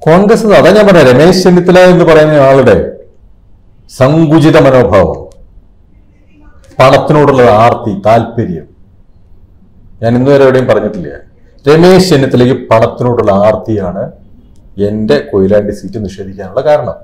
കോൺഗ്രസ് അതാ ഞാൻ പറയാം, രമേശ് ചെന്നിത്തല എന്ന് പറയുന്ന ആളുടെ സങ്കുചിത മനോഭാവം, പണത്തിനോടുള്ള ആർത്തി, താല്പര്യം. ഞാൻ ഇന്നുവരെ എവിടെയും പറഞ്ഞിട്ടില്ല. രമേശ് ചെന്നിത്തലയ്ക്ക് പണത്തിനോടുള്ള ആർത്തിയാണ് എന്റെ കൊയിലാണ്ടി സീറ്റ് നിഷേധിക്കാനുള്ള കാരണം.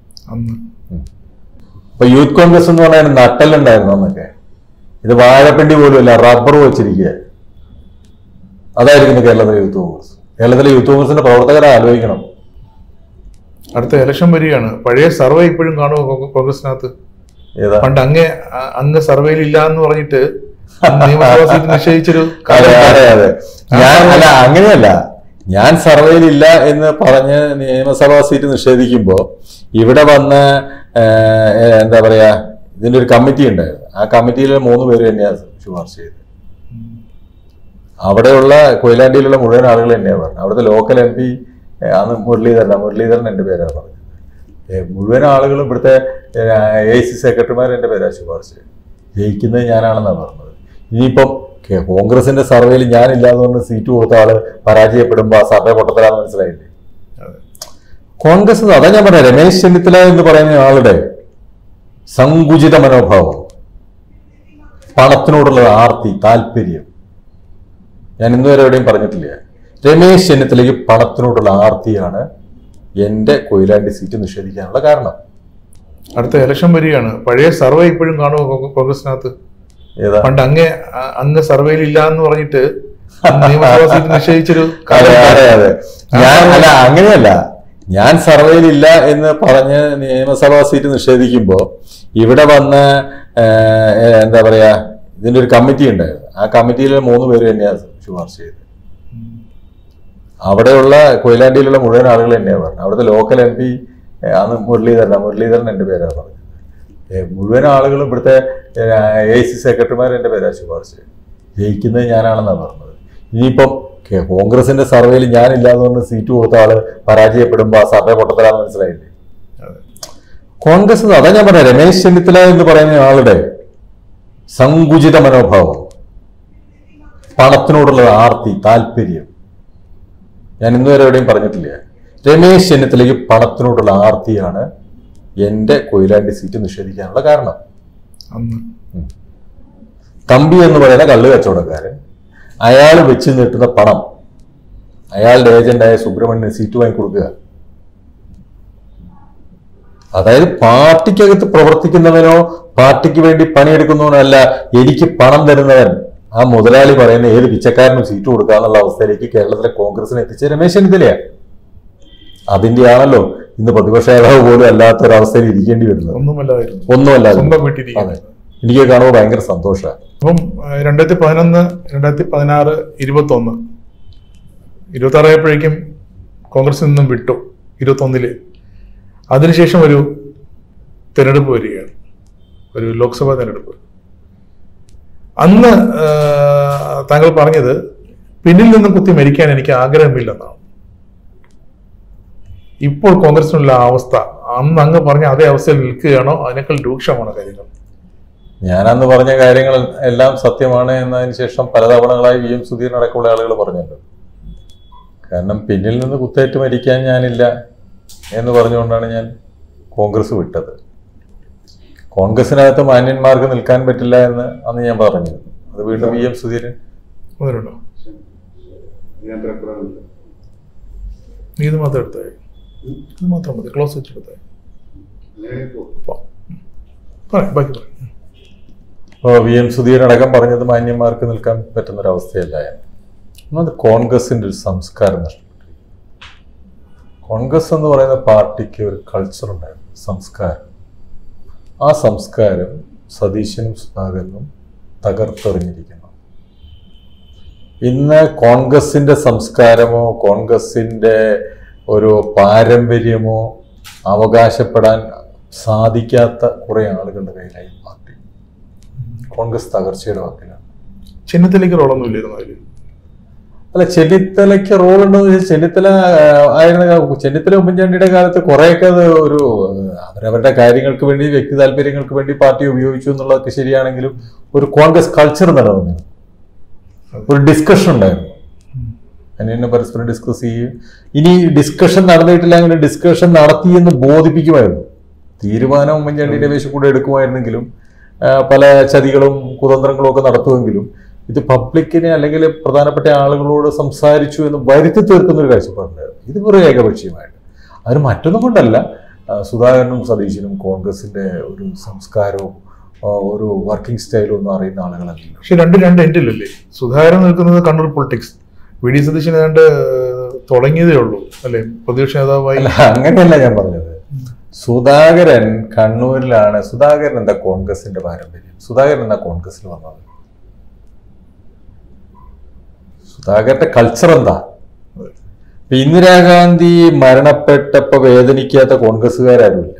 ഇപ്പൊ യൂത്ത് കോൺഗ്രസ് എന്ന് പറഞ്ഞാൽ നട്ടലുണ്ടായിരുന്നു അന്നൊക്കെ. ഇത് വാഴപ്പിണ്ടി പോലുമല്ല, റബ്ബർ വെച്ചിരിക്കുക. അതായിരിക്കുന്നു കേരളത്തിലെ യൂത്ത് കോൺഗ്രസ്. കേരളത്തിലെ യൂത്ത് കോൺഗ്രസിന്റെ പ്രവർത്തകരെ ആലോചിക്കണം. അടുത്ത ഇലക്ഷൻ വരികയാണ്. പഴയ സർവേ ഇപ്പോഴും കാണുമോ കോൺഗ്രസിനകത്ത്? പണ്ട് അങ്ങ് സർവേയിൽ ഇല്ല എന്ന് പറഞ്ഞിട്ട് നിയമസഭാ സീറ്റ് നിശ്ചയിച്ചൊരു അങ്ങനെയല്ല. ഞാൻ സർവേയിൽ ഇല്ല എന്ന് പറഞ്ഞ് നിയമസഭാ സീറ്റ് നിഷേധിക്കുമ്പോ ഇവിടെ വന്ന് എന്താ പറയാ, ഇതിന്റെ ഒരു കമ്മിറ്റി ഉണ്ടായിരുന്നു. ആ കമ്മിറ്റിയിലെ 3 പേര് തന്നെയാണ് ശുപാർശ ചെയ്തത്. അവിടെയുള്ള കൊയിലാണ്ടിയിലുള്ള മുഴുവൻ ആളുകൾ തന്നെയാണ് പറഞ്ഞത്. അവിടുത്തെ ലോക്കൽ MP അന്ന് മുരളീധരൻ എന്റെ പേരാണ് പറഞ്ഞത്. മുഴുവൻ ആളുകളും ഇവിടുത്തെ AIC സെക്രട്ടറിമാർ എന്റെ പേരാ ശുപാർശ ചെയ്തത്. ജയിക്കുന്നത് ഞാനാണെന്നാണ് പറഞ്ഞത്. ഇനിയിപ്പം കോൺഗ്രസിന്റെ സർവേയിൽ ഞാനില്ലാതെ കൊണ്ട് സീറ്റ് കൊടുത്ത ആള് പരാജയപ്പെടുമ്പോ ആ സർവേ പൊട്ടത്തരാന്ന് മനസ്സിലായില്ലേ? കോൺഗ്രസ് അതാ ഞാൻ പറയാം, രമേശ് ചെന്നിത്തല എന്ന് പറയുന്ന ആളുടെ സങ്കുചിത മനോഭാവം, പണത്തിനോടുള്ള ആർത്തി, താല്പര്യം. ഞാൻ ഇന്നുവരെ എവിടെയും പറഞ്ഞിട്ടില്ല. രമേശ് ചെന്നിത്തലയ്ക്ക് പണത്തിനോടുള്ള ആർത്തിയാണ് എന്റെ കൊയിലാണ്ടി സീറ്റ് നിഷേധിക്കാനുള്ള കാരണം. അടുത്ത ഇലക്ഷൻ വരികയാണ്. പഴയ സർവേ ഇപ്പോഴും കാണുമോ കോൺഗ്രസിനകത്ത്? പണ്ട് അങ്ങ് സർവേയിൽ ഇല്ല എന്ന് പറഞ്ഞിട്ട് നിയമസഭാ സീറ്റ് നിശ്ചയിച്ചൊരു അങ്ങനെയല്ല. ഞാൻ സർവേയിൽ ഇല്ല എന്ന് പറഞ്ഞ് നിയമസഭാ സീറ്റ് നിഷേധിക്കുമ്പോ ഇവിടെ വന്ന് എന്താ പറയാ, ഇതിന്റെ ഒരു കമ്മിറ്റി ഉണ്ടായിരുന്നു. ആ കമ്മിറ്റിയിലെ 3 പേര് തന്നെയാണ് ശുപാർശ ചെയ്തത്. അവിടെയുള്ള കൊയിലാണ്ടിയിലുള്ള മുഴുവൻ ആളുകൾ തന്നെയാണ് പറഞ്ഞത്. അവിടുത്തെ ലോക്കൽ MP അന്ന് മുരളീധരൻ എന്റെ പേരാണ് പറഞ്ഞത്. മുഴുവൻ ആളുകളും ഇവിടുത്തെ AIC സെക്രട്ടറിമാർ എന്റെ പേരാ ശുപാർശ ചെയ്തത്. ജയിക്കുന്നത് ഞാനാണെന്നാണ് പറഞ്ഞത്. ഇനിയിപ്പം കോൺഗ്രസിന്റെ സർവേയിൽ ഞാനില്ലാതെ കൊണ്ട് സീറ്റ് കൊടുത്ത ആള് പരാജയപ്പെടുമ്പോ ആ സർവേ പൊട്ടത്തരാന്ന് മനസ്സിലായില്ലേ? കോൺഗ്രസ് അതാ ഞാൻ പറയാം, രമേശ് ചെന്നിത്തല എന്ന് പറയുന്ന ആളുടെ സങ്കുചിത മനോഭാവം, പണത്തിനോടുള്ള ആർത്തി, താല്പര്യം. ഞാൻ ഇന്നുവരെ എവിടെയും പറഞ്ഞിട്ടില്ല. രമേശ് ചെന്നിത്തലയ്ക്ക് പണത്തിനോടുള്ള ആർത്തിയാണ് എന്റെ കൊയിലാണ്ടി സീറ്റ് നിഷേധിക്കാനുള്ള കാരണം. തമ്പി എന്ന് പറയുന്ന കള്ള് കച്ചവടക്കാരൻ, അയാൾ വെച്ച് നീട്ടുന്ന പണം അയാളുടെ ഏജന്റായ സുബ്രഹ്മണ്യന് സീറ്റ് വാങ്ങിക്കൊടുക്കുക. അതായത് പാർട്ടിക്കകത്ത് പ്രവർത്തിക്കുന്നവനോ പാർട്ടിക്ക് വേണ്ടി പണിയെടുക്കുന്നവനല്ല, എനിക്ക് പണം തരുന്നവൻ, ആ മുതലാളി പറയുന്ന ഏത് പിച്ചക്കാരനും സീറ്റ് കൊടുക്കുക എന്നുള്ള അവസ്ഥയിലേക്ക് കേരളത്തിലെ കോൺഗ്രസിനെ എത്തിച്ച രമേശ് ചെന്നിത്തലയാണ്. അതിന്റെ ആണല്ലോ ഇന്ന് പ്രതിപക്ഷ നേതാവ് പോലും അല്ലാത്തൊരവസ്ഥയിൽ ഇരിക്കേണ്ടി വരുന്നത്. ഒന്നുമല്ല. എനിക്ക് കാണുമ്പോൾ ഭയങ്കര സന്തോഷമാണ്. അപ്പം 2011, 2016, 21, 26 ആയപ്പോഴേക്കും കോൺഗ്രസിൽ നിന്നും വിട്ടു. 21 അതിനുശേഷം ഒരു തെരഞ്ഞെടുപ്പ് വരികയാണ്, ഒരു ലോക്സഭാ തെരഞ്ഞെടുപ്പ്. അന്ന് താങ്കൾ പറഞ്ഞത് പിന്നിൽ നിന്നും കുത്തി മരിക്കാൻ എനിക്ക് ആഗ്രഹമില്ലെന്നാണ്. ഇപ്പോൾ കോൺഗ്രസിനുള്ള അവസ്ഥ അന്ന് അങ്ങ് പറഞ്ഞ അതേ അവസ്ഥയിൽ നിൽക്കുകയാണോ, അതിനേക്കാൾ രൂക്ഷമാണോ കാര്യങ്ങൾ? ഞാനന്ന് പറഞ്ഞ കാര്യങ്ങൾ എല്ലാം സത്യമാണ് എന്നതിന് ശേഷം പലതവണകളായി VM സുധീരൻ അടക്കമുള്ള ആളുകൾ പറഞ്ഞല്ലോ. കാരണം പിന്നിൽ നിന്ന് കുത്തേറ്റ് മരിക്കാൻ ഞാനില്ല എന്ന് പറഞ്ഞുകൊണ്ടാണ് ഞാൻ കോൺഗ്രസ് വിട്ടത്. കോൺഗ്രസിനകത്ത് മാന്യന്മാർക്ക് നിൽക്കാൻ പറ്റില്ല എന്ന് അന്ന് ഞാൻ പറഞ്ഞിരുന്നു. അത് വീണ്ടും VM സുധീരൻ ഇത് മാത്രം എടുത്തായി, ഇത് മാത്രം മതി, ക്ലോസ് വെച്ചെടുത്തായി. അപ്പോൾ VM സുധീരൻ അടക്കം പറഞ്ഞത് മാന്യന്മാർക്ക് നിൽക്കാൻ പറ്റുന്നൊരവസ്ഥയല്ല എന്ന്. ഒന്നത് കോൺഗ്രസിൻ്റെ ഒരു സംസ്കാരം നഷ്ടപ്പെട്ടു. കോൺഗ്രസ് എന്ന് പറയുന്ന പാർട്ടിക്ക് ഒരു കൾച്ചർ ഉണ്ടായിരുന്നു, സംസ്കാരം. ആ സംസ്കാരം സതീശനും സുധാകരനും തകർത്തെറിഞ്ഞിരിക്കുന്നു. ഇന്ന് കോൺഗ്രസിൻ്റെ സംസ്കാരമോ കോൺഗ്രസിൻ്റെ ഒരു പാരമ്പര്യമോ അവകാശപ്പെടാൻ സാധിക്കാത്ത കുറേ ആളുകളുടെ കയ്യിലായി പാർട്ടി. കോൺഗ്രസ് തകർച്ചയുടെ വാക്കിലാണ്. ചെന്നിത്തലയ്ക്ക് റോളൊന്നുമില്ലായിരുന്നു അതിൽ. അല്ല, ചെന്നിത്തലയ്ക്ക് റോൾ ഉണ്ടെന്ന് വെച്ചാൽ ചെന്നിത്തല ഉമ്മൻചാണ്ടിയുടെ കാലത്ത് കുറേയൊക്കെ അത് ഒരു അവരവരുടെ കാര്യങ്ങൾക്ക് വേണ്ടി, വ്യക്തി താല്പര്യങ്ങൾക്ക് വേണ്ടി പാർട്ടി ഉപയോഗിച്ചു എന്നുള്ളതൊക്കെ ശരിയാണെങ്കിലും ഒരു കോൺഗ്രസ് കൾച്ചർ നിലനിന്നിരുന്നു, ഒരു ഡിസ്കഷൻ ഉണ്ടായിരുന്നു. അന്യോന്യം പരസ്പരം ഡിസ്കസ് ചെയ്യും. ഇനി ഡിസ്കഷൻ നടന്നിട്ടില്ല, അങ്ങനെ ഡിസ്കഷൻ നടത്തിയെന്ന് ബോധിപ്പിക്കുമായിരുന്നു. തീരുമാനം ഉമ്മൻചാണ്ടിയുടെ വേഷം കൂടെ എടുക്കുമായിരുന്നെങ്കിലും പല ചതികളും കുതന്ത്രങ്ങളും ഒക്കെ നടത്തുമെങ്കിലും ഇത് പബ്ലിക്കിനെ അല്ലെങ്കിൽ പ്രധാനപ്പെട്ട ആളുകളോട് സംസാരിച്ചു എന്ന് വരുത്തി തീർക്കുന്ന ഒരു കാഴ്ചപ്പാടുണ്ടായിരുന്നു. ഇത് വെറും ഏകപക്ഷീയമായിട്ട്. അതിന് മറ്റൊന്നും കൊണ്ടല്ല, സുധാകരനും സതീശനും കോൺഗ്രസിന്റെ ഒരു സംസ്കാരവും ഒരു വർക്കിംഗ് സ്റ്റൈലും ഒന്നും അറിയുന്ന ആളുകളല്ല. പക്ഷെ രണ്ട് എൻഡിലല്ലേ സുധാകരൻ നിൽക്കുന്നത് Kannur politics, V D Satheesan ഏതാണ്ട് തുടങ്ങിയതേ ഉള്ളൂ അല്ലെ പ്രതിപക്ഷ നേതാവായി. അങ്ങനെയല്ല ഞാൻ പറഞ്ഞത്. സുധാകരൻ കണ്ണൂരിലാണ്. സുധാകരൻ എന്താ കോൺഗ്രസിന്റെ പാരമ്പര്യം? സുധാകരൻ എന്താ കോൺഗ്രസിൽ വന്നത്? സുധാകരന്റെ കൾച്ചർ എന്താ? ഇന്ദിരാഗാന്ധി മരണപ്പെട്ടപ്പോ വേദനിക്കാത്ത കോൺഗ്രസ്സുകാരുമില്ല.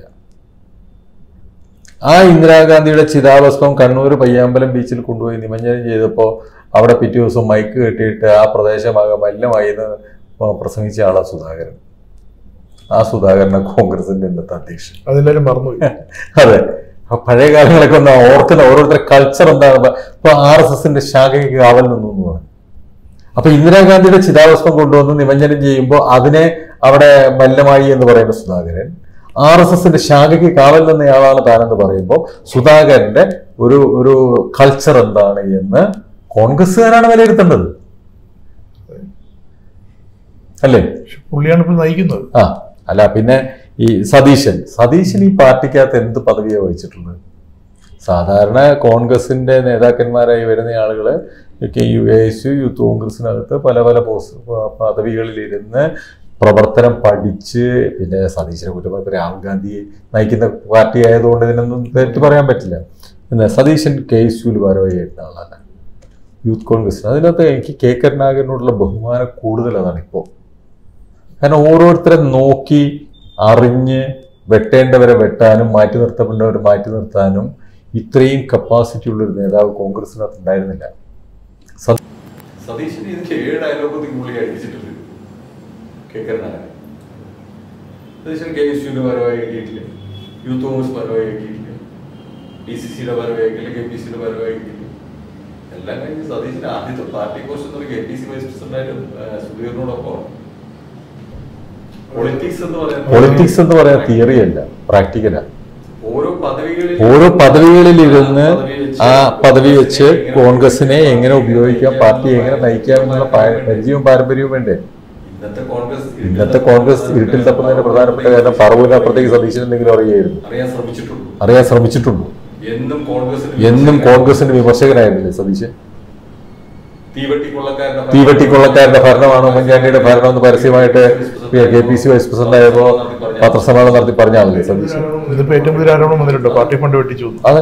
ആ ഇന്ദിരാഗാന്ധിയുടെ ചിതാഭസ്മം കണ്ണൂർ പയ്യാമ്പലം ബീച്ചിൽ കൊണ്ടുപോയി നിമഞ്ജനം ചെയ്തപ്പോൾ അവിടെ പിറ്റേ ദിവസം മൈക്ക് കെട്ടിയിട്ട് ആ പ്രദേശമാകെ മലിനമായി എന്ന് പ്രസംഗിച്ച ആളാ സുധാകരൻ. ആ സുധാകരനെ കോൺഗ്രസിന്റെ ഇന്നത്തെ അധ്യക്ഷൻ. അതെല്ലാവരും മറന്നുപോയി. അതെ, പഴയ കാലങ്ങളൊക്കെ ഒന്ന് ഓർക്കുന്ന ഓരോരുത്തരുടെ കൾച്ചർ എന്താണ്. ഇപ്പൊ RSSന്റെ ശാഖയ്ക്ക് കാവൽ നിന്നു എന്ന് പറഞ്ഞു. അപ്പൊ ഇന്ദിരാഗാന്ധിയുടെ ചിതാഭസ്മം കൊണ്ടുവന്ന് നിമഞ്ജനം ചെയ്യുമ്പോൾ അതിനെ അവിടെ മലിനമായി എന്ന് പറയുന്ന സുധാകരൻ, RSSന്റെ ശാഖയ്ക്ക് കാവൽ നിന്നയാളാണ് താനെന്ന് പറയുമ്പോൾ സുധാകരന്റെ ഒരു കൾച്ചർ എന്താണ് എന്ന് കോൺഗ്രസ്സുകാരാണ് വിലയിരുത്തേണ്ടത്, അല്ലേ? പുള്ളിയാണ് ഇപ്പോൾ നയിക്കുന്നത്. അല്ല, പിന്നെ ഈ സതീശൻ ഈ പാർട്ടിക്കകത്ത് എന്ത് പദവിയാണ് വഹിച്ചിട്ടുള്ളത്? സാധാരണ കോൺഗ്രസിന്റെ നേതാക്കന്മാരായി വരുന്ന ആളുകള് ASU യൂത്ത് കോൺഗ്രസിനകത്ത് പല പദവികളിലിരുന്ന് പ്രവർത്തനം പഠിച്ച്, പിന്നെ സതീശനെ കുറ്റം രാഹുൽ ഗാന്ധി നയിക്കുന്ന പാർട്ടി ആയതുകൊണ്ട് ഇതിനൊന്നും തെറ്റ് പറയാൻ പറ്റില്ല. എന്നാൽ സതീശൻ KSUവിൽ ഭാരവാഹിയായിരുന്ന ആളാണ്, യൂത്ത് കോൺഗ്രസിന്. അതിനകത്ത് എനിക്ക് K കരുണാകരനോടുള്ള ബഹുമാനം കൂടുതൽ അതാണ് ഇപ്പോൾ. കാരണം ഓരോരുത്തരെ നോക്കി അറിഞ്ഞ് വെട്ടേണ്ടവരെ വെട്ടാനും മാറ്റി നിർത്തപ്പെടേണ്ടവരെ മാറ്റി നിർത്താനും ഇത്രയും കപ്പാസിറ്റി ഉള്ളൊരു നേതാവ് കോൺഗ്രസിനകത്ത് ഉണ്ടായിരുന്നില്ല. സതീശന് ഇതിന്റെ 7 ഡയലോഗത്തിൽ പുള്ളി അടിച്ചിട്ടുണ്ട്. സതീശൻ KSUവിന്റെ ഭാരവാഹി കിട്ടിയിട്ടില്ല, യൂത്ത് കോൺഗ്രസ് ഭാരവാഹി കിട്ടിയിട്ടില്ല, DCCയുടെ ഭാരവാഹി കിട്ടില്ല, KPCയുടെ ഭാരവാഹി കിട്ടിയില്ല. എല്ലാം കഴിഞ്ഞ് സതീശന്റെ ആദ്യത്തെ പാർട്ടി കോഴ്സ് എന്ന് പറഞ്ഞാൽ KPC വൈസ് പ്രസിഡന്റായിട്ടും സുധീറിനോടൊപ്പം. പൊളിറ്റിക്സ് എന്ന് പറയാൻ തിയറി അല്ല, പ്രാക്ടിക്കലാണ്. ഓരോ പദവികളിൽ ഇരുന്ന് ആ പദവി വെച്ച് കോൺഗ്രസിനെ എങ്ങനെ ഉപയോഗിക്കാം, പാർട്ടിയെ എങ്ങനെ നയിക്കാം എന്നുള്ള പരിചയവും പാരമ്പര്യവും വേണ്ടേ? ഇന്നത്തെ കോൺഗ്രസ് ഇരുട്ടിൽ തപ്പുന്നതിന്റെ പ്രധാനപ്പെട്ട കാരണം പറവൂരിനപ്പുറത്തേക്ക് സതീശൻ എന്തെങ്കിലും അറിയാൻ ശ്രമിച്ചിട്ടുണ്ടോ? എന്നും കോൺഗ്രസിന്റെ വിമർശകനായിരുന്നില്ലേ സതീശൻ? തീവെട്ടിക്കൊള്ളക്കാരുടെ ഭരണമാണ് ഉമ്മൻചാണ്ടിയുടെ ഭരണം എന്ന് പരസ്യമായിട്ട് KPC വൈസ് പ്രസിഡന്റ് ആയപ്പോ പത്രസമ്മേളനം നടത്തി പറഞ്ഞ ആളല്ലേ സതീശൻ? Party fund വെട്ടിച്ചു. അതെ,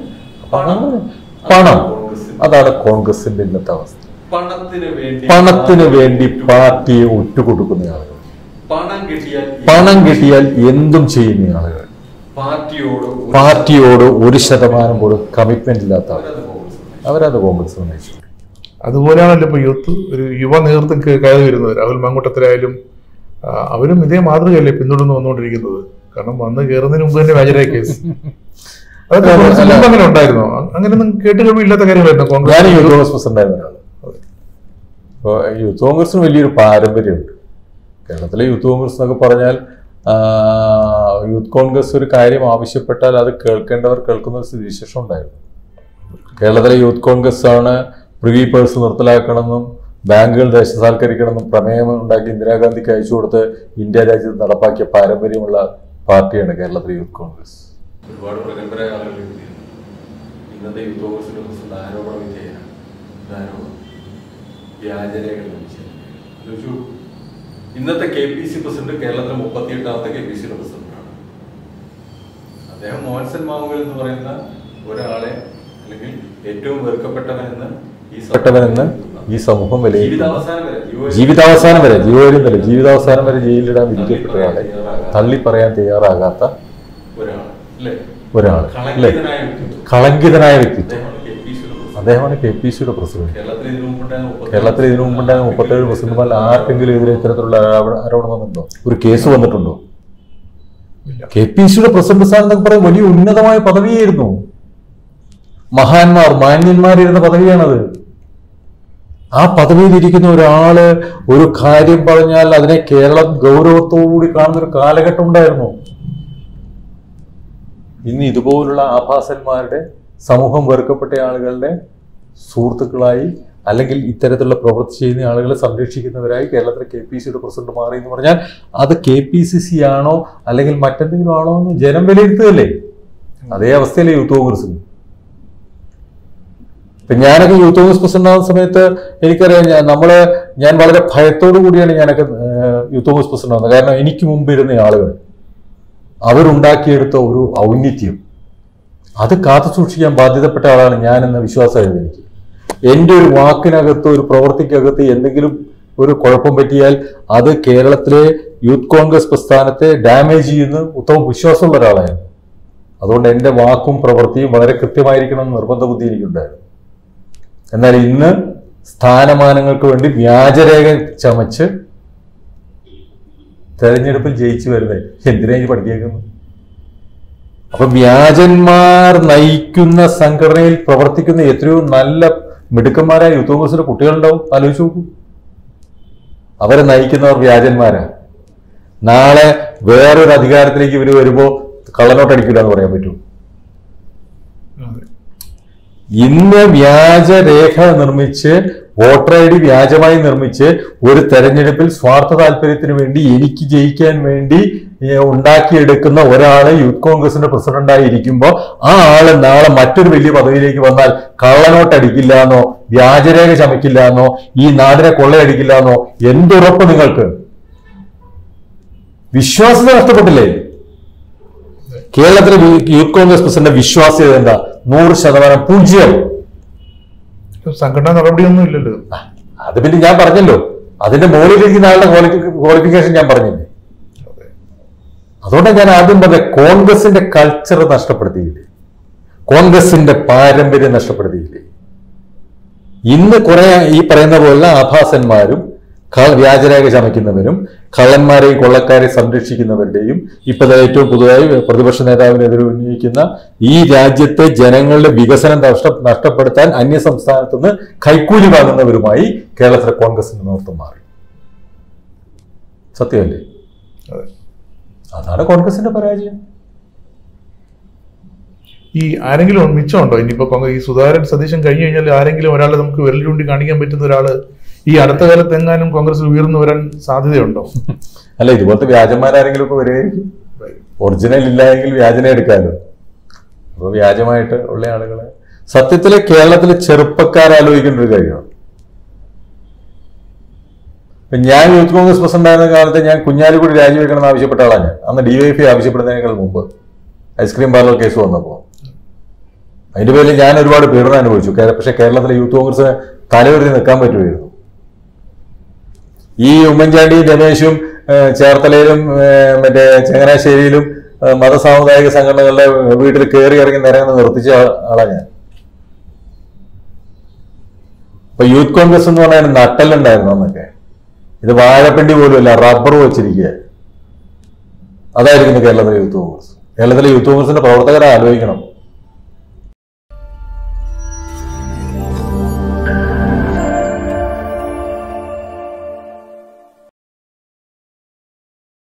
പണം, അതാണ് കോൺഗ്രസിന്റെ ഇന്നത്തെ അവസ്ഥ. പണത്തിന് വേണ്ടി പാർട്ടിയെ ഒറ്റുകൊടുക്കുന്ന ആളുകൾ, പണം കിട്ടിയാൽ എന്തും ചെയ്യുന്ന ആളുകൾ, പാർട്ടിയോട് 1% പോലും കമ്മിറ്റ്മെന്റ് ഇല്ലാത്ത ആളുകൾ, അവരത് കോൺഗ്രസ് നയിച്ചു. അതുപോലെയാണല്ലോ ഇപ്പൊ യൂത്ത് ഒരു യുവ നേതൃത്വം കയറി വരുന്നത്. രാഹുൽ മാങ്കൂട്ടത്തിലായാലും അവരും ഇതേ മാതൃകയല്ലേ പിന്തുടർന്ന് വന്നുകൊണ്ടിരിക്കുന്നത്. കാരണം വന്ന് കയറുന്നതിന് മുമ്പ് തന്നെ വ്യാജരായ കേസ് അങ്ങനെ ഉണ്ടായിരുന്നോ? അങ്ങനെയൊന്നും കേട്ടുകേൾവില്ലാത്ത കാര്യങ്ങളായിരുന്നു കോൺഗ്രസ്. ഞാൻ യൂത്ത് കോൺഗ്രസ് പ്രസിഡന്റ് ആയിരുന്ന ഒരാള്. അപ്പോൾ യൂത്ത് കോൺഗ്രസിന് വലിയൊരു പാരമ്പര്യമുണ്ട്. കേരളത്തിലെ യൂത്ത് കോൺഗ്രസ് എന്നൊക്കെ പറഞ്ഞാൽ യൂത്ത് കോൺഗ്രസ് ഒരു കാര്യം ആവശ്യപ്പെട്ടാൽ അത് കേൾക്കേണ്ടവർ കേൾക്കുന്ന ഒരു സ്ഥിതിവിശേഷം ഉണ്ടായിരുന്നു. കേരളത്തിലെ യൂത്ത് കോൺഗ്രസ് ആണ് പ്രിവി പേഴ്സ് നിർത്തലാക്കണമെന്നും ബാങ്കുകൾ ദേശസാൽക്കരിക്കണമെന്നും പ്രമേയം ഉണ്ടാക്കി ഇന്ദിരാഗാന്ധിക്ക് അയച്ചു കൊടുത്ത് ഇന്ത്യ രാജ്യത്ത് നടപ്പാക്കിയ പാരമ്പര്യമുള്ള പാർട്ടിയാണ് കേരളത്തിലെ യൂത്ത് കോൺഗ്രസ്. ഒരുപാട് പ്രഗത്ഭരായ ആളുകൾ ഇന്നത്തെ യൂത്ത് കോൺഗ്രസിന്റെ പ്രസിഡന്റ് ആരോപണ വിധേയനാണ്. വ്യാജരേഖകൾ ലഭിച്ചു. ഇന്നത്തെ KPC പ്രസിഡന്റ് കേരളത്തിലെ 38ാമത്തെ KPCയുടെ പ്രസിഡന്റാണ്. അദ്ദേഹം മോഹൻസൻ മാവുങ്കൽ എന്ന് പറയുന്ന ഒരാളെ, അല്ലെങ്കിൽ ഏറ്റവും വെറുക്കപ്പെട്ടവനെന്ന് ഈ സമൂഹം ജീവിതാവസാനം വരെ ജീവിതാവസാനം വരെ ജയിലിലിടാൻ വിധിക്കപ്പെട്ട ഒരാളെ തള്ളി പറയാൻ തയ്യാറാകാത്ത ഒരാൾ അല്ലേ? കളങ്കിതനായ വ്യക്തിത്വം. അദ്ദേഹമാണ് KPCയുടെ പ്രസിഡന്റ്. കേരളത്തിൽ ഇതിനു മുമ്പുണ്ടായ 37 പ്രസിഡന്റുമാരിൽ ആർക്കെങ്കിലും എതിരെ ഇത്തരത്തിലുള്ള ആരോപണം വന്നിട്ടുണ്ടോ? ഒരു കേസ് വന്നിട്ടുണ്ടോ? KPCയുടെ പ്രസിഡന്റ് സ്ഥാനം എന്നൊക്കെ പറയാൻ വലിയ ഉന്നതമായ പദവിയായിരുന്നു. മാന്യന്മാരിരുന്ന പദവിയാണത്. ആ പദവിയിലിരിക്കുന്ന ഒരാള് ഒരു കാര്യം പറഞ്ഞാൽ അതിനെ കേരളം ഗൗരവത്തോടുകൂടി കാണുന്ന ഒരു കാലഘട്ടം ഉണ്ടായിരുന്നു. ഇന്ന് ഇതുപോലുള്ള ആഭാസന്മാരുടെ, സമൂഹം വെറുക്കപ്പെട്ട ആളുകളുടെ സുഹൃത്തുക്കളായി അല്ലെങ്കിൽ ഇത്തരത്തിലുള്ള പ്രവൃത്തി ചെയ്യുന്ന ആളുകളെ സംരക്ഷിക്കുന്നവരായി കേരളത്തിലെ KPCCയുടെ പ്രസിഡന്റ് മാറി എന്ന് പറഞ്ഞാൽ അത് KPCC ആണോ അല്ലെങ്കിൽ മറ്റെന്തെങ്കിലും ആണോ എന്ന് ജനം വിലയിരുത്തുകയല്ലേ? അതേ അവസ്ഥയിലെ യൂത്ത് കോൺഗ്രസിന്. ഇപ്പൊ ഞാനൊക്കെ യൂത്ത് കോൺഗ്രസ് പ്രസിഡന്റ് ആവുന്ന സമയത്ത് എനിക്കറിയാം, ഞാൻ വളരെ ഭയത്തോടു കൂടിയാണ് ഞാനൊക്കെ യൂത്ത് കോൺഗ്രസ് പ്രസിഡന്റ് ആവുന്നത്. കാരണം എനിക്ക് മുമ്പ് ഇരുന്ന ആളുകൾ അവരുണ്ടാക്കിയെടുത്ത ഒരു ഔന്നിത്യം അത് കാത്തു സൂക്ഷിക്കാൻ ബാധ്യതപ്പെട്ട ആളാണ് ഞാനെന്ന വിശ്വാസമായിരുന്നു എനിക്ക്. എൻ്റെ ഒരു വാക്കിനകത്ത്, ഒരു പ്രവൃത്തിക്കകത്ത് എന്തെങ്കിലും ഒരു കുഴപ്പം പറ്റിയാൽ അത് കേരളത്തിലെ യൂത്ത് കോൺഗ്രസ് പ്രസ്ഥാനത്തെ ഡാമേജ് ചെയ്യുന്ന ഉത്തമ വിശ്വാസമുള്ള ഒരാളായിരുന്നു. അതുകൊണ്ട് എൻ്റെ വാക്കും പ്രവൃത്തിയും വളരെ കൃത്യമായിരിക്കണം എന്ന് നിർബന്ധ ബുദ്ധി എനിക്കുണ്ടായിരുന്നു. എന്നാൽ ഇന്ന് സ്ഥാനമാനങ്ങൾക്ക് വേണ്ടി വ്യാജരേഖ ചമച്ച് തെരഞ്ഞെടുപ്പിൽ ജയിച്ചു വരുന്നത് എന്തിനാ പഠിപ്പിക്കുന്നു? അപ്പൊ വ്യാജന്മാർ നയിക്കുന്ന സംഘടനയിൽ പ്രവർത്തിക്കുന്ന എത്രയോ നല്ല മിടുക്കന്മാരായ യൂത്ത് കോൺഗ്രസിന്റെ കുട്ടികളുണ്ടാവും. ആലോചിച്ച് നോക്കൂ. അവരെ നയിക്കുന്നവർ വ്യാജന്മാരാണ്. നാളെ വേറൊരു അധികാരത്തിലേക്ക് ഇവർ വരുമ്പോ കള്ളനോട്ടടിക്കില്ല എന്ന് പറയാൻ പറ്റുമോ? ഇന്ന് വ്യാജരേഖ നിർമ്മിച്ച്, വോട്ടർ ID വ്യാജമായി നിർമ്മിച്ച് ഒരു തെരഞ്ഞെടുപ്പിൽ സ്വാർത്ഥ താല്പര്യത്തിന് വേണ്ടി, എനിക്ക് ജയിക്കാൻ വേണ്ടി ഉണ്ടാക്കിയെടുക്കുന്ന ഒരാള് യൂത്ത് കോൺഗ്രസിന്റെ പ്രസിഡന്റായി ഇരിക്കുമ്പോൾ ആ ആള് നാളെ മറ്റൊരു വലിയ പദവിയിലേക്ക് വന്നാൽ കള്ളനോട്ടടിക്കില്ല എന്നോ വ്യാജരേഖ ചമയ്ക്കില്ല എന്നോ ഈ നാടിനെ കൊള്ളയടിക്കില്ല എന്നോ എന്തുറപ്പ് നിങ്ങൾക്ക്? വിശ്വാസ്യത നഷ്ടപ്പെട്ടില്ലേ? കേരളത്തിലെ യൂത്ത് കോൺഗ്രസ് പ്രസിഡന്റ് വിശ്വാസ്യത എന്താ? 100%, 0. സംഘടനാ നടപടിയൊന്നും ഇല്ലല്ലോ. അത് പിന്നെ ഞാൻ പറഞ്ഞല്ലോ, അതിന്റെ മുകളിലിരിക്കുന്ന ആളുടെ ക്വാളിഫിക്കേഷൻ ഞാൻ പറഞ്ഞില്ലേ. അതുകൊണ്ടാണ് ഞാൻ ആദ്യം പറഞ്ഞ കോൺഗ്രസിന്റെ കൾച്ചർ നഷ്ടപ്പെടുത്തിയില്ലേ, കോൺഗ്രസിന്റെ പാരമ്പര്യം നഷ്ടപ്പെടുത്തിയില്ലേ. ഇന്ന് കുറെ ഈ പറയുന്ന പോലുള്ള ആഭാസന്മാരും വ്യാജരേഖ ചമയ്ക്കുന്നവരും കള്ളന്മാരെയും കൊള്ളക്കാരെയും സംരക്ഷിക്കുന്നവരുടെയും ഇപ്പൊ ഏറ്റവും പുതുതായി പ്രതിപക്ഷ നേതാവിനെതിരെ ഉന്നയിക്കുന്ന ഈ രാജ്യത്തെ ജനങ്ങളുടെ വികസനം നഷ്ടപ്പെടുത്താൻ അന്യ സംസ്ഥാനത്ത് നിന്ന് കൈക്കൂലി വാങ്ങുന്നവരുമായി കേരളത്തിലെ കോൺഗ്രസിന്റെ നേതൃത്വം മാറി. സത്യമല്ലേ? അതാണ് കോൺഗ്രസിന്റെ പരാജയം. ഈ ആരെങ്കിലും മിച്ചമുണ്ടോ ഇനിയിപ്പോ ഈ സുധാകരൻ സതീശൻ കഴിഞ്ഞു കഴിഞ്ഞാൽ ആരെങ്കിലും ഒരാളെ നമുക്ക് വിരൽ ചൂണ്ടി കാണിക്കാൻ പറ്റുന്ന ഒരാള് ഈ അടുത്ത കാലത്ത് എങ്ങാനും കോൺഗ്രസിൽ ഉയർന്നു വരാൻ സാധ്യതയുണ്ടോ? അല്ല, ഇതുപോലത്തെ വ്യാജന്മാരാരെങ്കിലും ഒക്കെ വരികയായിരിക്കും. ഒറിജിനൽ ഇല്ലായെങ്കിൽ വ്യാജനെ എടുക്കാമല്ലോ. അപ്പൊ വ്യാജമായിട്ട് ഉള്ള ആളുകളെ സത്യത്തില് കേരളത്തിലെ ചെറുപ്പക്കാരാലോചിക്കേണ്ട ഒരു കാര്യമാണ്. ഞാൻ യൂത്ത് കോൺഗ്രസ് പ്രസിഡന്റ് ആയിരുന്ന കാലത്ത് ഞാൻ കുഞ്ഞാലിക്കുടി രാജിവെക്കണം എന്ന് ആവശ്യപ്പെട്ട ആളാണ് ഞാൻ. അന്ന് DYFI ആവശ്യപ്പെടുന്നതിനേക്കാൾ മുമ്പ് ഐസ്ക്രീം പാർലർ കേസ് വന്നപ്പോ അതിന്റെ പേരിൽ ഞാൻ ഒരുപാട് പീഡനം അനുഭവിച്ചു. പക്ഷെ കേരളത്തിലെ യൂത്ത് കോൺഗ്രസ് തലയുയർത്തി നിൽക്കാൻ പറ്റുമായിരുന്നു. ഈ ഉമ്മൻചാണ്ടിയും രമേശും ചേർത്തലയിലും മറ്റേ ചങ്ങനാശ്ശേരിയിലും മതസാമുദായിക സംഘടനകളുടെ വീട്ടിൽ കയറി ഇറങ്ങി നിരങ്ങുന്ന നിർത്തിച്ച ആളാണ് ഞാൻ. അപ്പൊ യൂത്ത് കോൺഗ്രസ് എന്ന് പറഞ്ഞാൽ നട്ടലുണ്ടായിരുന്നു അന്നൊക്കെ. ഇത് വാഴപ്പിണ്ടി പോലുമല്ല, റബ്ബർ വെച്ചിരിക്കുക. അതായിരിക്കുന്നു കേരളത്തിലെ യൂത്ത് കോൺഗ്രസ്. കേരളത്തിലെ യൂത്ത് കോൺഗ്രസിന്റെ പ്രവർത്തകരെ ആലോചിക്കണം.